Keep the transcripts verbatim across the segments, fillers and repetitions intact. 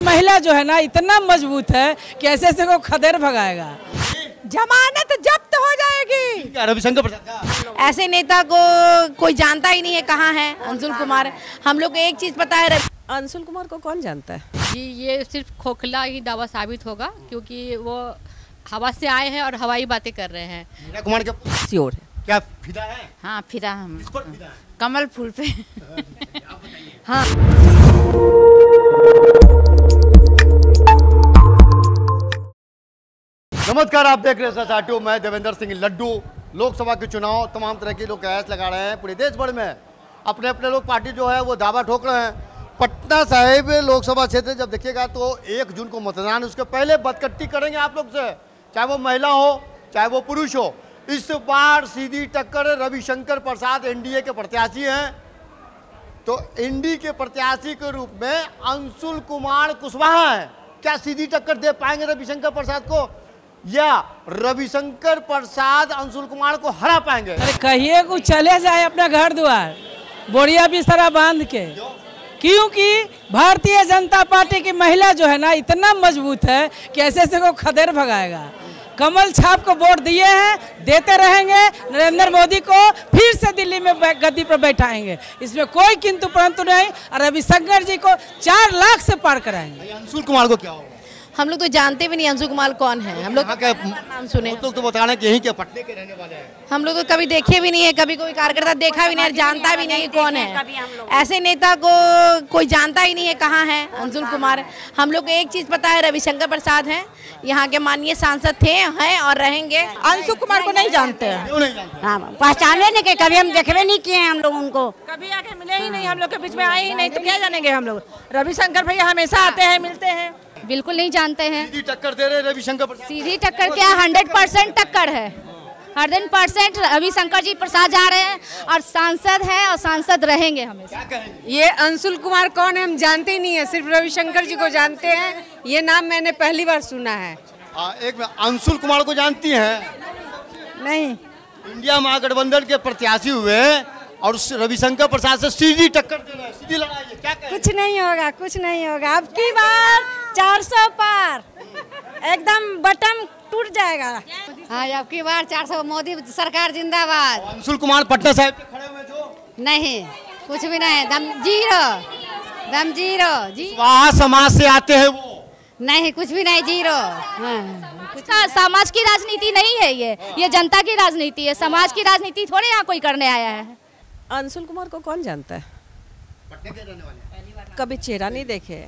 महिला जो है ना इतना मजबूत है कि ऐसे ऐसे को खदेड़ भगाएगा। जमानत जब्त हो जाएगी। रविशंकर प्रसाद ऐसे नेता को कोई जानता ही नहीं है कहाँ है अंशुल कुमार। हम लोग को एक चीज पता है, अंशुल कुमार को कौन जानता है? जी ये सिर्फ खोखला ही दावा साबित होगा क्योंकि वो हवा से आए हैं और हवाई बातें कर रहे हैं। मीरा कुमार का श्योर है। क्या फिदा है? हाँ फिदा हम किस पर फिदा है? कमल फूल पे। आप बताइए। हाँ नमस्कार, आप देख रहे हैं साथियों, मैं देवेंद्र सिंह लड्डू। लोकसभा के चुनाव तमाम तरह के लोग कयास लगा रहे हैं पूरे देश भर में। अपने अपने लोग पार्टी जो है वो दावा ठोक रहे हैं। पटना साहिब लोकसभा क्षेत्र जब देखिएगा तो एक जून को मतदान, उसके पहले बदकट्टी करेंगे आप लोग से, चाहे वो महिला हो चाहे वो पुरुष हो। इस बार सीधी टक्कर रविशंकर प्रसाद एनडीए के प्रत्याशी हैं, तो एनडीए के प्रत्याशी के रूप में अंशुल कुमार कुशवाहा हैं। क्या सीधी टक्कर दे पाएंगे रविशंकर प्रसाद को, या रविशंकर प्रसाद अंशुल कुमार को हरा पाएंगे? अरे कहिए को चले जाए अपना घर द्वार बोरिया बिस्तरा बांध के, क्योंकि भारतीय जनता पार्टी की महिला जो है ना इतना मजबूत है कि ऐसे ऐसे को खदेड़ भगाएगा। कमल छाप को वोट दिए हैं, देते रहेंगे। नरेंद्र मोदी को फिर से दिल्ली में गद्दी पर बैठाएंगे, इसमें कोई किंतु परंतु नहीं। और रविशंकर जी को चार लाख से पार कराएंगे। अंशुल कुमार को क्या होगा? हम लोग तो जानते भी नहीं अंशुल कुमार कौन है। हम लोग नाम सुने, लोग तो बता रहे हैं कि यहीं के पटने के रहने वाले हैं। हम लोग तो कभी देखे भी नहीं है, कभी कोई कार्यकर्ता देखा भी नहीं, जानता भी नहीं कौन है। ऐसे नेता को कोई जानता ही नहीं है कहाँ है अंशुल कुमार। हम लोग को एक चीज पता है, रविशंकर प्रसाद हैं, यहाँ के माननीय सांसद थे, हैं और रहेंगे। अंशुल कुमार को नहीं जानते हैं। क्यों नहीं जानते? हाँ, पहचाने नहीं के, कभी हम देखवे नहीं किए हैं हम लोग उनको। कभी आके मिले ही नहीं, हम लोग के बीच में आए ही नहीं, तो क्या जानेंगे हम लोग? रविशंकर भैया हमेशा आते हैं, मिलते हैं। बिल्कुल नहीं जानते हैं। सीधी टक्कर दे रहे रविशंकर प्रसाद। सीधी टक्कर क्या, हंड्रेड परसेंट टक्कर है। हंड्रेड परसेंट रविशंकर जी प्रसाद जा रहे हैं और सांसद हैं और सांसद रहेंगे हमेशा। ये अंशुल कुमार कौन है हम जानते ही नहीं है, सिर्फ रविशंकर जी को जानते हैं। ये नाम मैंने पहली बार सुना है। आ, एक अंशुल कुमार को जानती हैं? नहीं। इंडिया महागठबंधन के प्रत्याशी हुए और रविशंकर प्रसाद से सीधी टक्कर दे रहे हैं, सीधी लड़ाई है। क्या कहें? कुछ नहीं होगा, कुछ नहीं होगा। अब की बार चार सौ पार, एकदम बटन टूट जाएगा। हाँ, अब की बार चार सौ, मोदी सरकार जिंदाबाद। अंशुल कुमार पटना साहिब पे खड़े हुए जो नहीं, कुछ भी नहीं, दम जीरो, दम जीरो जी। वहाँ समाज से आते हैं वो? नहीं, कुछ भी नहीं, जीरो। हाँ। कुछ समाज की राजनीति नहीं है, ये ये जनता की राजनीति है। समाज की राजनीति थोड़े यहाँ कोई करने आया है। अंशुल कुमार को कौन जानता है? पटने के रहने वाले। कभी चेहरा नहीं देखे,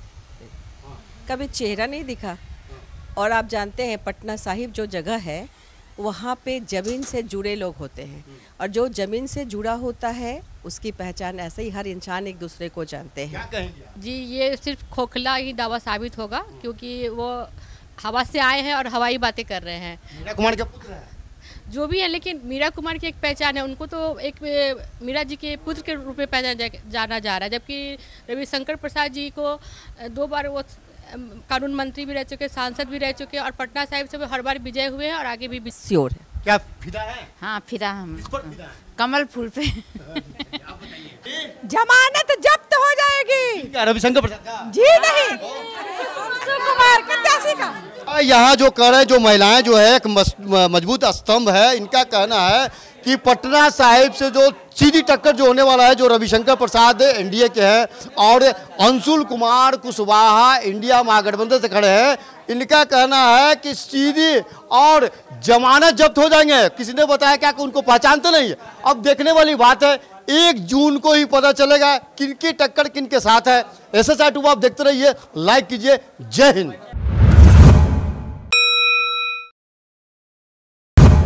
कभी चेहरा नहीं दिखा। और आप जानते हैं पटना साहिब जो जगह है वहाँ पे ज़मीन से जुड़े लोग होते हैं, और जो ज़मीन से जुड़ा होता है उसकी पहचान ऐसे ही हर इंसान एक दूसरे को जानते हैं। क्या कहेंगे? जी ये सिर्फ खोखला ही दावा साबित होगा क्योंकि वो हवा से आए हैं और हवाई बातें कर रहे हैं। मीरा कुमार के पुत्र हैं जो भी है, लेकिन मीरा कुमार की एक पहचान है। उनको तो एक मीरा जी के पुत्र के रूप में पहचाना जा, जाना जा रहा है, जबकि रविशंकर प्रसाद जी को दो बार वो कानून मंत्री भी रह चुके, सांसद भी रह चुके, और पटना साहिब से वो हर बार विजय हुए हैं और आगे भी श्योर है। क्या फिदा है? हाँ फिदा हम किस पर फिदा है? कमल फूल पे। आप बताइए। जमानत जब्त हो जाएगी। क्या रविशंकर प्रसाद का? जी नहीं, अंशुल कुमार प्रत्याशी का। यहाँ जो कह रहे जो महिलाएं जो है एक मजबूत स्तंभ है, इनका कहना है कि पटना साहिब से जो सीधी टक्कर जो होने वाला है, जो रविशंकर प्रसाद एनडीए के हैं और अंशुल कुमार कुशवाहा इंडिया महागठबंधन से खड़े हैं, इनका कहना है कि सीधी और जमानत जब्त हो जाएंगे। किसी ने बताया क्या कि उनको पहचानते नहीं है। अब देखने वाली बात है, एक जून को ही पता चलेगा किनकी टक्कर किनके साथ है। ऐसे साइट आप देखते रहिए, लाइक कीजिए। जय हिंद।